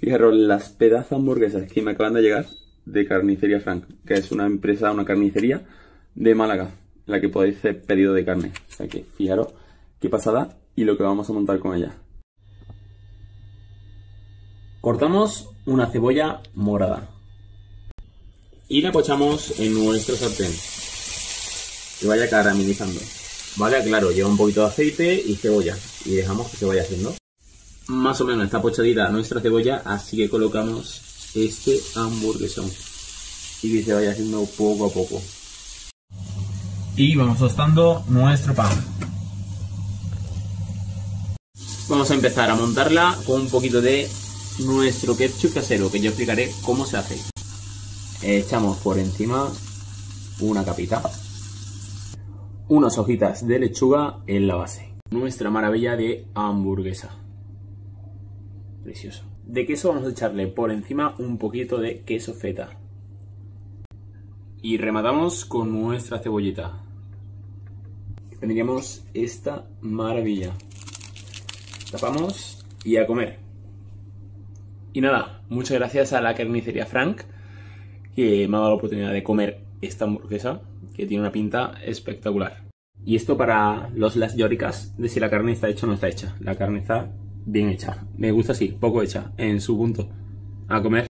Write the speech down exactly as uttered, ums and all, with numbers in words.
Fijaros las pedazos de hamburguesas que me acaban de llegar de Carnicería Frank, que es una empresa, una carnicería de Málaga, en la que podéis hacer pedido de carne. O sea que fijaros qué pasada y lo que vamos a montar con ella. Cortamos una cebolla morada y la pochamos en nuestro sartén, que vaya caramelizando. Vale, claro, lleva un poquito de aceite y cebolla y dejamos que se vaya haciendo. Más o menos está pochadita nuestra cebolla, así que colocamos este hamburguesón y que se vaya haciendo poco a poco. Y vamos tostando nuestro pan. Vamos a empezar a montarla con un poquito de nuestro ketchup casero, que yo explicaré cómo se hace. Echamos por encima una capita, unas hojitas de lechuga en la base. Nuestra maravilla de hamburguesa. Precioso. De queso vamos a echarle por encima un poquito de queso feta. Y rematamos con nuestra cebollita. Tendríamos esta maravilla. Tapamos y a comer. Y nada, muchas gracias a la Carnicería Frank, que me ha dado la oportunidad de comer esta hamburguesa, que tiene una pinta espectacular. Y esto para los las llóricas de si la carne está hecha o no está hecha. La carne está bien hecha. Me gusta así, poco hecha, en su punto. A comer.